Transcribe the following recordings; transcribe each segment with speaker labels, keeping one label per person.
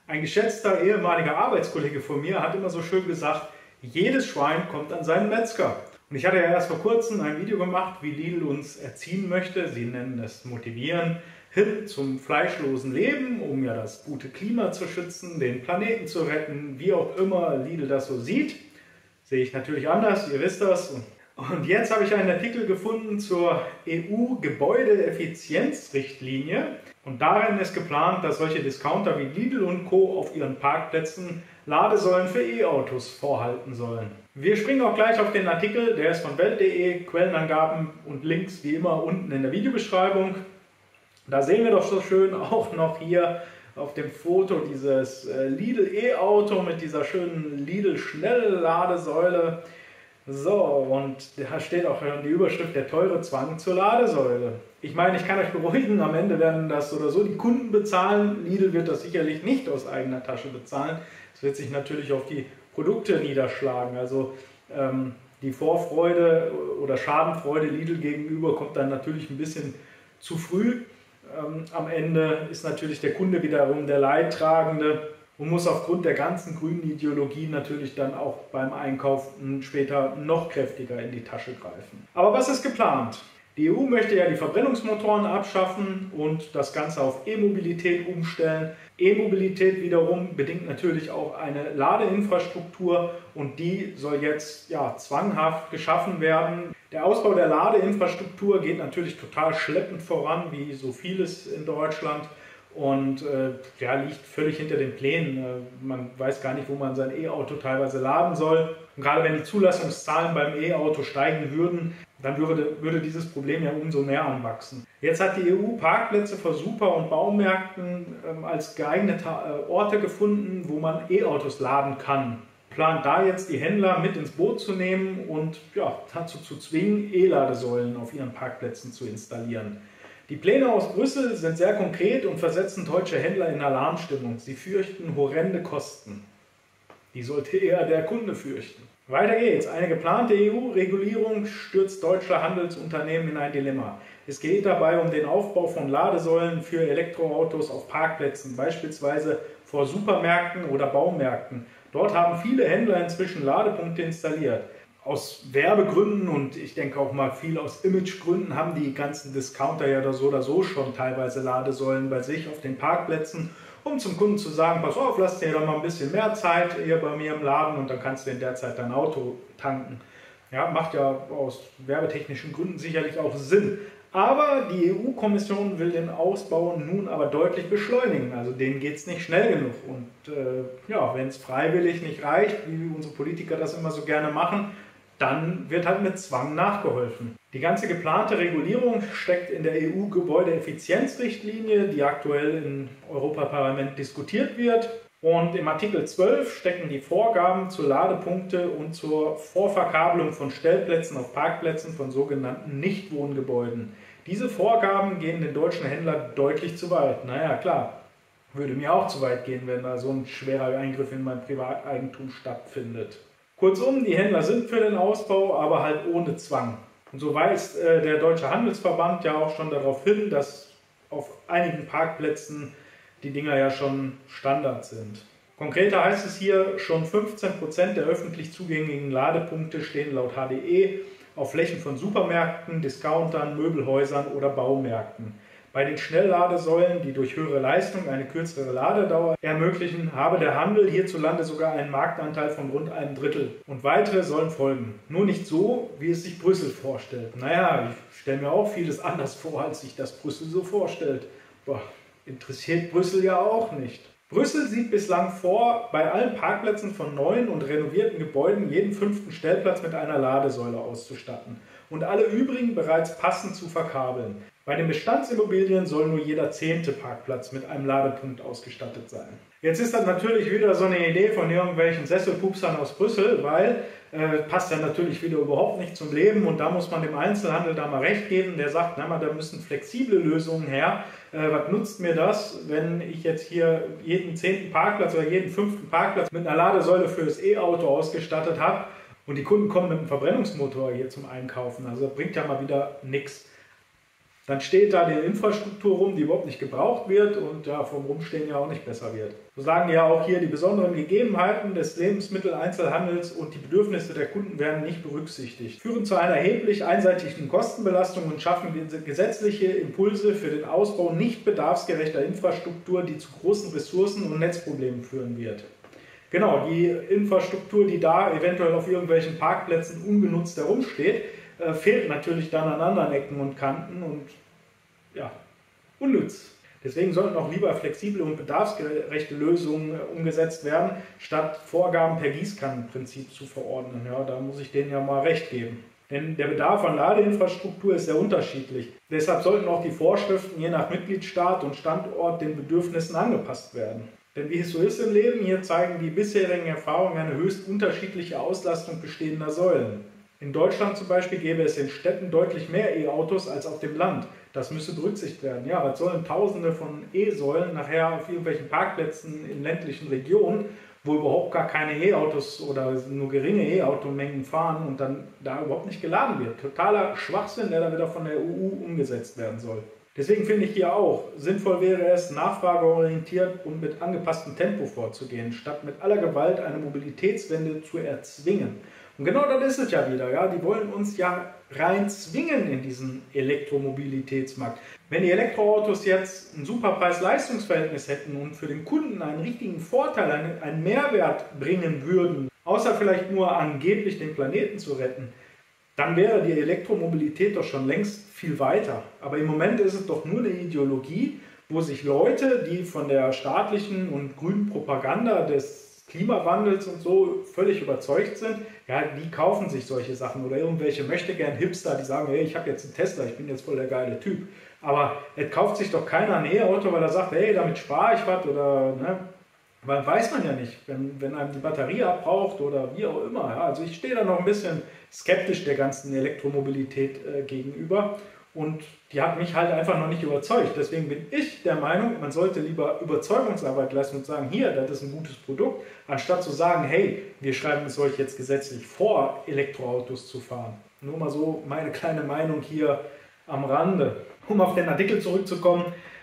Speaker 1: Ein geschätzter ehemaliger Arbeitskollege von mir hat immer so schön gesagt, jedes Schwein kommt an seinen Metzger. Und ich hatte ja erst vor kurzem ein Video gemacht, wie Lidl uns erziehen möchte. Sie nennen es Motivieren hin zum fleischlosen Leben, um ja das gute Klima zu schützen, den Planeten zu retten, wie auch immer Lidl das so sieht. Sehe ich natürlich anders, ihr wisst das. Und jetzt habe ich einen Artikel gefunden zur EU-Gebäudeeffizienzrichtlinie. Und darin ist geplant, dass solche Discounter wie Lidl und Co. auf ihren Parkplätzen Ladesäulen für E-Autos vorhalten sollen. Wir springen auch gleich auf den Artikel, der ist von Welt.de, Quellenangaben und Links wie immer unten in der Videobeschreibung. Da sehen wir doch so schön auch noch hier auf dem Foto dieses Lidl E-Auto mit dieser schönen Lidl Schnellladesäule. So, und da steht auch die Überschrift, der teure Zwang zur Ladesäule. Ich meine, ich kann euch beruhigen, am Ende werden das oder so die Kunden bezahlen. Lidl wird das sicherlich nicht aus eigener Tasche bezahlen. Es wird sich natürlich auf die Produkte niederschlagen. Also die Vorfreude oder Schadenfreude Lidl gegenüber kommt dann natürlich ein bisschen zu früh. Am Ende ist natürlich der Kunde wiederum der Leidtragende und muss aufgrund der ganzen grünen Ideologie natürlich dann auch beim Einkauf später noch kräftiger in die Tasche greifen. Aber was ist geplant? Die EU möchte ja die Verbrennungsmotoren abschaffen und das Ganze auf E-Mobilität umstellen. E-Mobilität wiederum bedingt natürlich auch eine Ladeinfrastruktur und die soll jetzt zwanghaft geschaffen werden. Der Ausbau der Ladeinfrastruktur geht natürlich total schleppend voran, wie so vieles in Deutschland. Und liegt völlig hinter den Plänen. Man weiß gar nicht, wo man sein E-Auto teilweise laden soll. Und gerade wenn die Zulassungszahlen beim E-Auto steigen würden, dann würde dieses Problem ja umso mehr anwachsen. Jetzt hat die EU Parkplätze vor Super- und Baumärkten als geeignete Orte gefunden, wo man E-Autos laden kann. Plant da jetzt die Händler mit ins Boot zu nehmen und dazu zu zwingen, E-Ladesäulen auf ihren Parkplätzen zu installieren. Die Pläne aus Brüssel sind sehr konkret und versetzen deutsche Händler in Alarmstimmung. Sie fürchten horrende Kosten. Die sollte eher der Kunde fürchten. Weiter geht's. Eine geplante EU-Regulierung stürzt deutsche Handelsunternehmen in ein Dilemma. Es geht dabei um den Aufbau von Ladesäulen für Elektroautos auf Parkplätzen, beispielsweise vor Supermärkten oder Baumärkten. Dort haben viele Händler inzwischen Ladepunkte installiert. Aus Werbegründen und ich denke auch mal viel aus Imagegründen haben die ganzen Discounter ja oder so schon teilweise Ladesäulen bei sich auf den Parkplätzen, um zum Kunden zu sagen, pass auf, lass dir doch mal ein bisschen mehr Zeit hier bei mir im Laden und dann kannst du in der Zeit dein Auto tanken. Ja, macht ja aus werbetechnischen Gründen sicherlich auch Sinn. Aber die EU-Kommission will den Ausbau nun aber deutlich beschleunigen. Also denen geht es nicht schnell genug. Und wenn es freiwillig nicht reicht, wie unsere Politiker das immer so gerne machen, dann wird halt mit Zwang nachgeholfen. Die ganze geplante Regulierung steckt in der EU-Gebäudeeffizienzrichtlinie, die aktuell im Europaparlament diskutiert wird. Und im Artikel 12 stecken die Vorgaben zu Ladepunkte und zur Vorverkabelung von Stellplätzen auf Parkplätzen von sogenannten Nichtwohngebäuden. Diese Vorgaben gehen den deutschen Händlern deutlich zu weit. Naja, klar, würde mir auch zu weit gehen, wenn da so ein schwerer Eingriff in mein Privateigentum stattfindet. Kurzum, die Händler sind für den Ausbau, aber halt ohne Zwang. Und so weist der Deutsche Handelsverband ja auch schon darauf hin, dass auf einigen Parkplätzen die Dinger ja schon Standard sind. Konkreter heißt es hier, schon 15% der öffentlich zugänglichen Ladepunkte stehen laut HDE auf Flächen von Supermärkten, Discountern, Möbelhäusern oder Baumärkten. Bei den Schnellladesäulen, die durch höhere Leistung eine kürzere Ladedauer ermöglichen, habe der Handel hierzulande sogar einen Marktanteil von rund einem Drittel. Und weitere sollen folgen. Nur nicht so, wie es sich Brüssel vorstellt. Naja, ich stelle mir auch vieles anders vor, als sich das Brüssel so vorstellt. Interessiert Brüssel ja auch nicht. Brüssel sieht bislang vor, bei allen Parkplätzen von neuen und renovierten Gebäuden jeden 5. Stellplatz mit einer Ladesäule auszustatten und alle übrigen bereits passend zu verkabeln. Bei den Bestandsimmobilien soll nur jeder 10. Parkplatz mit einem Ladepunkt ausgestattet sein. Jetzt ist das natürlich wieder so eine Idee von irgendwelchen Sesselpupsern aus Brüssel, weil passt ja natürlich wieder überhaupt nicht zum Leben und da muss man dem Einzelhandel da mal recht geben, der sagt, na, da müssen flexible Lösungen her. Was nutzt mir das, wenn ich jetzt hier jeden 10. Parkplatz oder jeden 5. Parkplatz mit einer Ladesäule für das E-Auto ausgestattet habe und die Kunden kommen mit einem Verbrennungsmotor hier zum Einkaufen. Also das bringt ja mal wieder nichts. Dann steht da die Infrastruktur rum, die überhaupt nicht gebraucht wird und ja, vom Rumstehen ja auch nicht besser wird. So sagen die ja auch hier, die besonderen Gegebenheiten des Lebensmitteleinzelhandels und die Bedürfnisse der Kunden werden nicht berücksichtigt, führen zu einer erheblich einseitigen Kostenbelastung und schaffen gesetzliche Impulse für den Ausbau nicht bedarfsgerechter Infrastruktur, die zu großen Ressourcen- und Netzproblemen führen wird. Genau, die Infrastruktur, die da eventuell auf irgendwelchen Parkplätzen ungenutzt herumsteht, fehlt natürlich dann an anderen Ecken und Kanten und ja, unnütz. Deswegen sollten auch lieber flexible und bedarfsgerechte Lösungen umgesetzt werden, statt Vorgaben per Gießkannenprinzip zu verordnen. Ja, da muss ich denen ja mal recht geben. Denn der Bedarf an Ladeinfrastruktur ist sehr unterschiedlich. Deshalb sollten auch die Vorschriften je nach Mitgliedstaat und Standort den Bedürfnissen angepasst werden. Denn wie es so ist im Leben, hier zeigen die bisherigen Erfahrungen eine höchst unterschiedliche Auslastung bestehender Säulen. In Deutschland zum Beispiel gäbe es in Städten deutlich mehr E-Autos als auf dem Land. Das müsse berücksichtigt werden. Ja, was sollen Tausende von E-Säulen nachher auf irgendwelchen Parkplätzen in ländlichen Regionen, wo überhaupt gar keine E-Autos oder nur geringe E-Automengen fahren und dann da überhaupt nicht geladen wird. Totaler Schwachsinn, der da wieder von der EU umgesetzt werden soll. Deswegen finde ich hier auch, sinnvoll wäre es, nachfrageorientiert und mit angepasstem Tempo vorzugehen, statt mit aller Gewalt eine Mobilitätswende zu erzwingen. Und genau das ist es ja wieder. Ja? Die wollen uns ja rein zwingen in diesen Elektromobilitätsmarkt. Wenn die Elektroautos jetzt ein super Preis-Leistungs-Verhältnis hätten und für den Kunden einen richtigen Vorteil, einen Mehrwert bringen würden, außer vielleicht nur angeblich den Planeten zu retten, dann wäre die Elektromobilität doch schon längst viel weiter. Aber im Moment ist es doch nur eine Ideologie, wo sich Leute, die von der staatlichen und grünen Propaganda des Klimawandels und so völlig überzeugt sind, ja, die kaufen sich solche Sachen. Oder irgendwelche Möchtegern-Hipster, die sagen, hey, ich habe jetzt einen Tesla, ich bin jetzt voll der geile Typ. Aber es kauft sich doch keiner ein E-Auto, weil er sagt, hey, damit spare ich was oder, ne? Weil weiß man ja nicht, wenn einem die Batterie abbraucht oder wie auch immer. Ja. Also ich stehe da noch ein bisschen skeptisch der ganzen Elektromobilität gegenüber und die hat mich halt einfach noch nicht überzeugt. Deswegen bin ich der Meinung, man sollte lieber Überzeugungsarbeit leisten und sagen, hier, das ist ein gutes Produkt, anstatt zu sagen, hey, wir schreiben es euch jetzt gesetzlich vor, Elektroautos zu fahren. Nur mal so meine kleine Meinung hier am Rande. Um auf den Artikel zurückzukommen,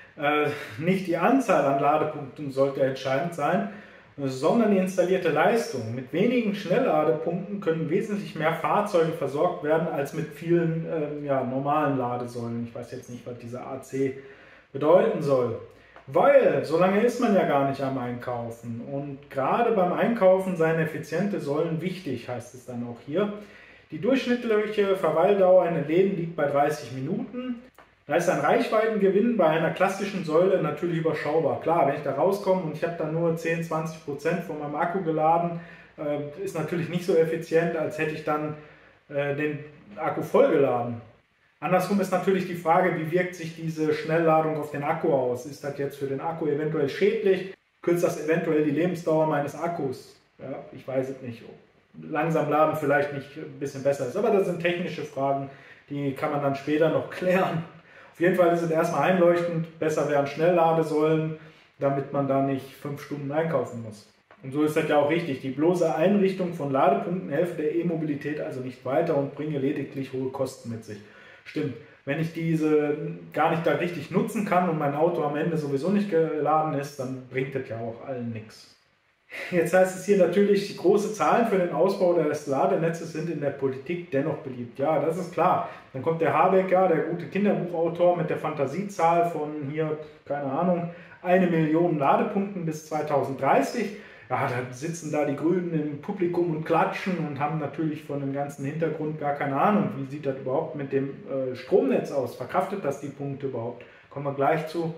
Speaker 1: nicht die Anzahl an Ladepunkten sollte entscheidend sein, sondern die installierte Leistung. Mit wenigen Schnellladepunkten können wesentlich mehr Fahrzeuge versorgt werden als mit vielen normalen Ladesäulen. Ich weiß jetzt nicht, was dieser AC bedeuten soll. Weil, so lange ist man ja gar nicht am Einkaufen. Und gerade beim Einkaufen seien effiziente Säulen wichtig, heißt es dann auch hier. Die durchschnittliche Verweildauer in den Läden liegt bei 30 Minuten. Da ist ein Reichweitengewinn bei einer klassischen Säule natürlich überschaubar. Klar, wenn ich da rauskomme und ich habe dann nur 10-20% von meinem Akku geladen, ist natürlich nicht so effizient, als hätte ich dann den Akku vollgeladen. Andersrum ist natürlich die Frage, wie wirkt sich diese Schnellladung auf den Akku aus? Ist das jetzt für den Akku eventuell schädlich? Kürzt das eventuell die Lebensdauer meines Akkus? Ja, ich weiß es nicht. Langsam laden vielleicht nicht ein bisschen besser ist, aber das sind technische Fragen, die kann man dann später noch klären. Auf jeden Fall ist es erstmal einleuchtend, besser wären Schnellladesäulen, damit man da nicht 5 Stunden einkaufen muss. Und so ist das ja auch richtig. Die bloße Einrichtung von Ladepunkten helfe der E-Mobilität also nicht weiter und bringe lediglich hohe Kosten mit sich. Stimmt, wenn ich diese gar nicht da richtig nutzen kann und mein Auto am Ende sowieso nicht geladen ist, dann bringt das ja auch allen nichts. Jetzt heißt es hier natürlich, große Zahlen für den Ausbau des Ladenetzes sind in der Politik dennoch beliebt. Ja, das ist klar. Dann kommt der Habeck, ja, der gute Kinderbuchautor mit der Fantasiezahl von hier, keine Ahnung, 1 Million Ladepunkten bis 2030. Ja, da sitzen da die Grünen im Publikum und klatschen und haben natürlich von dem ganzen Hintergrund gar keine Ahnung. Wie sieht das überhaupt mit dem Stromnetz aus? Verkraftet das die Punkte überhaupt? Kommen wir gleich zu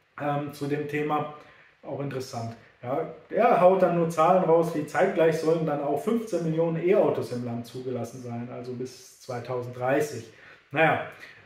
Speaker 1: dem Thema. Auch interessant. Ja, er haut dann nur Zahlen raus, wie zeitgleich sollen dann auch 15 Millionen E-Autos im Land zugelassen sein, also bis 2030. Naja,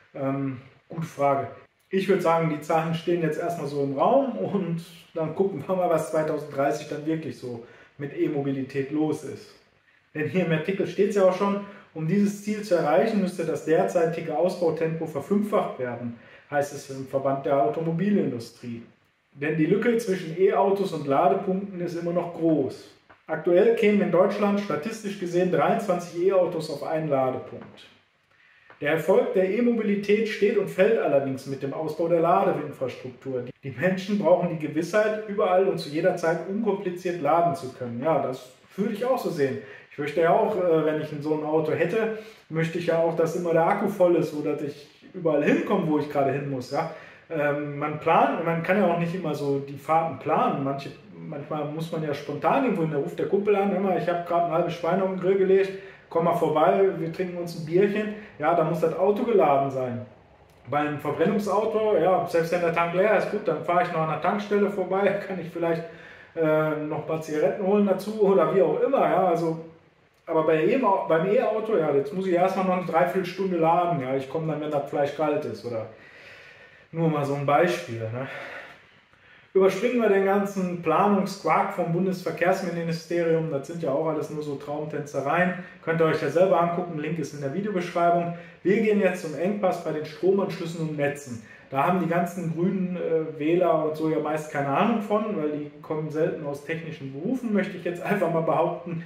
Speaker 1: gute Frage. Ich würde sagen, die Zahlen stehen jetzt erstmal so im Raum und dann gucken wir mal, was 2030 dann wirklich so mit E-Mobilität los ist. Denn hier im Artikel steht es ja auch schon, um dieses Ziel zu erreichen, müsste das derzeitige Ausbautempo verfünffacht werden, heißt es im Verband der Automobilindustrie. Denn die Lücke zwischen E-Autos und Ladepunkten ist immer noch groß. Aktuell kämen in Deutschland statistisch gesehen 23 E-Autos auf einen Ladepunkt. Der Erfolg der E-Mobilität steht und fällt allerdings mit dem Ausbau der Ladeinfrastruktur. Die Menschen brauchen die Gewissheit, überall und zu jeder Zeit unkompliziert laden zu können. Ja, das würde ich auch so sehen. Ich möchte ja auch, wenn ich so ein Auto hätte, möchte ich ja auch, dass immer der Akku voll ist, sodass ich überall hinkomme, wo ich gerade hin muss. Ja? Man kann ja auch nicht immer so die Fahrten planen. Manchmal muss man ja spontan irgendwo hin, da ruft der Kumpel an, immer, ich habe gerade ein halbes Schwein auf den Grill gelegt, komm mal vorbei, wir trinken uns ein Bierchen. Ja, da muss das Auto geladen sein. Bei einem Verbrennungsauto, ja, selbst wenn der Tank leer ist, gut, dann fahre ich noch an der Tankstelle vorbei, kann ich vielleicht noch ein paar Zigaretten holen dazu oder wie auch immer. Ja, also, aber beim E-Auto, ja, jetzt muss ich erstmal noch eine Dreiviertelstunde laden. Ja, ich komme dann, wenn das Fleisch kalt ist. Oder nur mal so ein Beispiel. Ne? Überspringen wir den ganzen Planungsquark vom Bundesverkehrsministerium. Das sind ja auch alles nur so Traumtänzereien. Könnt ihr euch ja selber angucken. Link ist in der Videobeschreibung. Wir gehen jetzt zum Engpass bei den Stromanschlüssen und Netzen. Da haben die ganzen grünen Wähler und so ja meist keine Ahnung von, weil die kommen selten aus technischen Berufen, möchte ich jetzt einfach mal behaupten.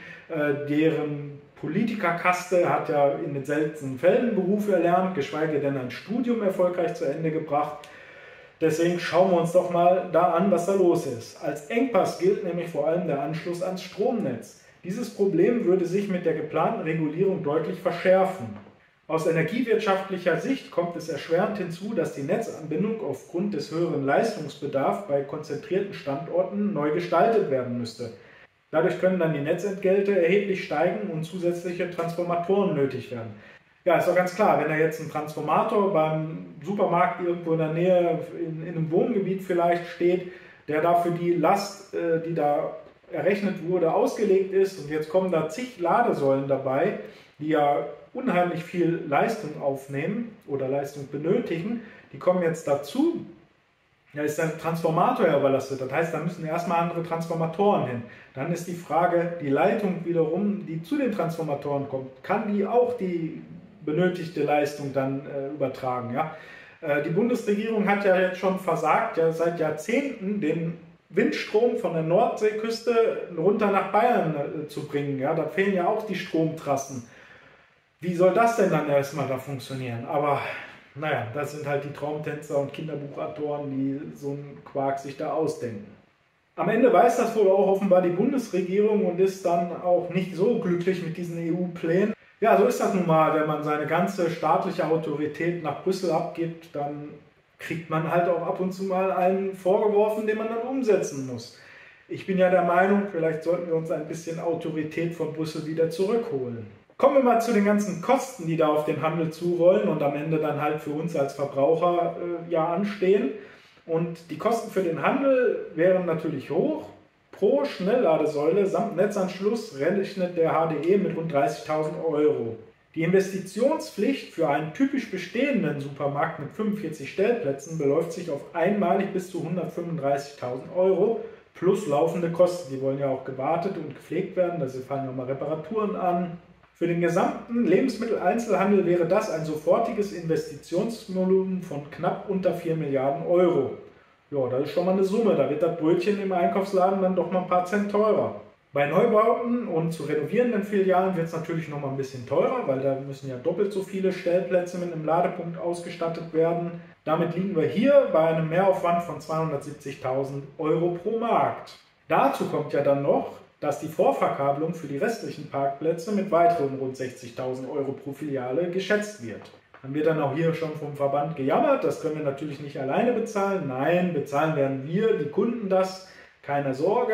Speaker 1: Deren Politikerkaste hat ja in den seltensten Fällen Beruf erlernt, geschweige denn ein Studium erfolgreich zu Ende gebracht. Deswegen schauen wir uns doch mal da an, was da los ist. Als Engpass gilt nämlich vor allem der Anschluss ans Stromnetz. Dieses Problem würde sich mit der geplanten Regulierung deutlich verschärfen. Aus energiewirtschaftlicher Sicht kommt es erschwerend hinzu, dass die Netzanbindung aufgrund des höheren Leistungsbedarfs bei konzentrierten Standorten neu gestaltet werden müsste. Dadurch können dann die Netzentgelte erheblich steigen und zusätzliche Transformatoren nötig werden. Ja, ist doch ganz klar, wenn da jetzt ein Transformator beim Supermarkt irgendwo in der Nähe, in einem Wohngebiet vielleicht steht, der dafür die Last, die da errechnet wurde, ausgelegt ist und jetzt kommen da zig Ladesäulen dabei, die ja unheimlich viel Leistung aufnehmen oder Leistung benötigen, die kommen jetzt dazu, da ist der Transformator ja überlastet, das heißt, da müssen erstmal andere Transformatoren hin. Dann ist die Frage, die Leitung wiederum, die zu den Transformatoren kommt, kann die auch die benötigte Leistung dann übertragen? Ja? Die Bundesregierung hat ja jetzt schon versagt, ja seit Jahrzehnten den Windstrom von der Nordseeküste runter nach Bayern zu bringen. Ja? Da fehlen ja auch die Stromtrassen. Wie soll das denn dann erstmal da funktionieren? Aber naja, das sind halt die Traumtänzer und Kinderbuchautoren, die so einen Quark sich da ausdenken. Am Ende weiß das wohl auch offenbar die Bundesregierung und ist dann auch nicht so glücklich mit diesen EU-Plänen. Ja, so ist das nun mal, wenn man seine ganze staatliche Autorität nach Brüssel abgibt, dann kriegt man halt auch ab und zu mal einen vorgeworfen, den man dann umsetzen muss. Ich bin ja der Meinung, vielleicht sollten wir uns ein bisschen Autorität von Brüssel wieder zurückholen. Kommen wir mal zu den ganzen Kosten, die da auf den Handel zurollen und am Ende dann halt für uns als Verbraucher anstehen. Und die Kosten für den Handel wären natürlich hoch. Pro Schnellladesäule samt Netzanschluss rechnet der HDE mit rund 30.000 Euro. Die Investitionspflicht für einen typisch bestehenden Supermarkt mit 45 Stellplätzen beläuft sich auf einmalig bis zu 135.000 Euro plus laufende Kosten. Die wollen ja auch gewartet und gepflegt werden, da fallen ja mal Reparaturen an. Für den gesamten Lebensmitteleinzelhandel wäre das ein sofortiges Investitionsvolumen von knapp unter 4 Milliarden Euro. Ja, das ist schon mal eine Summe. Da wird das Brötchen im Einkaufsladen dann doch mal ein paar Cent teurer. Bei Neubauten und zu renovierenden Filialen wird es natürlich noch mal ein bisschen teurer, weil da müssen ja doppelt so viele Stellplätze mit einem Ladepunkt ausgestattet werden. Damit liegen wir hier bei einem Mehraufwand von 270.000 Euro pro Markt. Dazu kommt ja dann noch, dass die Vorverkabelung für die restlichen Parkplätze mit weiteren rund 60.000 Euro pro Filiale geschätzt wird. Haben wir dann auch hier schon vom Verband gejammert, das können wir natürlich nicht alleine bezahlen. Nein, bezahlen werden wir, die Kunden das, keine Sorge.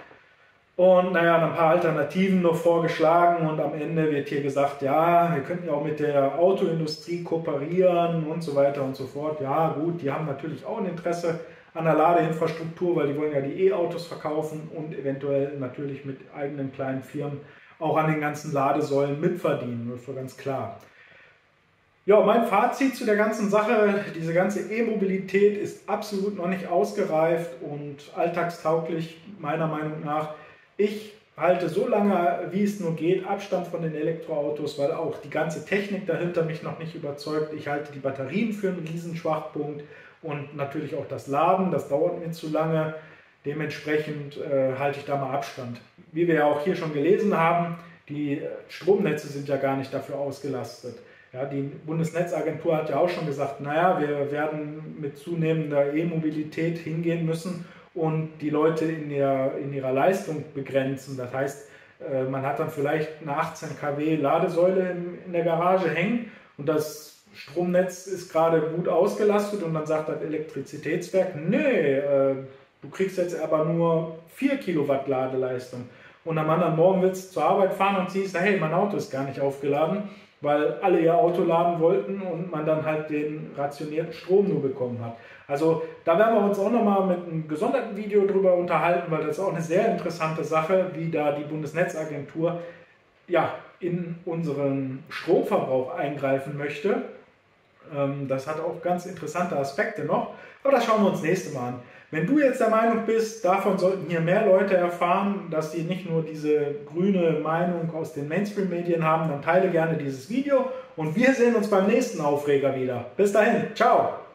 Speaker 1: Und naja, ein paar Alternativen noch vorgeschlagen und am Ende wird hier gesagt, ja, wir könnten ja auch mit der Autoindustrie kooperieren und so weiter und so fort. Ja gut, die haben natürlich auch ein Interesse an der Ladeinfrastruktur, weil die wollen ja die E-Autos verkaufen und eventuell natürlich mit eigenen kleinen Firmen auch an den ganzen Ladesäulen mitverdienen, das ist so ganz klar. Ja, mein Fazit zu der ganzen Sache, diese ganze E-Mobilität ist absolut noch nicht ausgereift und alltagstauglich, meiner Meinung nach. Ich halte so lange, wie es nur geht, Abstand von den Elektroautos, weil auch die ganze Technik dahinter mich noch nicht überzeugt. Ich halte die Batterien für einen Riesenschwachpunkt und natürlich auch das Laden, das dauert mir zu lange. Dementsprechend halte ich da mal Abstand. Wie wir ja auch hier schon gelesen haben, die Stromnetze sind ja gar nicht dafür ausgelastet. Ja, die Bundesnetzagentur hat ja auch schon gesagt, naja, wir werden mit zunehmender E-Mobilität hingehen müssen und die Leute in ihrer Leistung begrenzen. Das heißt, man hat dann vielleicht eine 18 kW Ladesäule in der Garage hängen und das Stromnetz ist gerade gut ausgelastet und dann sagt das Elektrizitätswerk, nee, du kriegst jetzt aber nur 4 Kilowatt Ladeleistung. Und am anderen Morgen willst du zur Arbeit fahren und siehst, hey, mein Auto ist gar nicht aufgeladen, weil alle ihr Auto laden wollten und man dann halt den rationierten Strom nur bekommen hat. Also da werden wir uns auch nochmal mit einem gesonderten Video drüber unterhalten, weil das ist auch eine sehr interessante Sache, wie da die Bundesnetzagentur ja, in unseren Stromverbrauch eingreifen möchte. Das hat auch ganz interessante Aspekte noch, aber das schauen wir uns nächstes Mal an. Wenn du jetzt der Meinung bist, davon sollten hier mehr Leute erfahren, dass sie nicht nur diese grüne Meinung aus den Mainstream-Medien haben, dann teile gerne dieses Video und wir sehen uns beim nächsten Aufreger wieder. Bis dahin, ciao!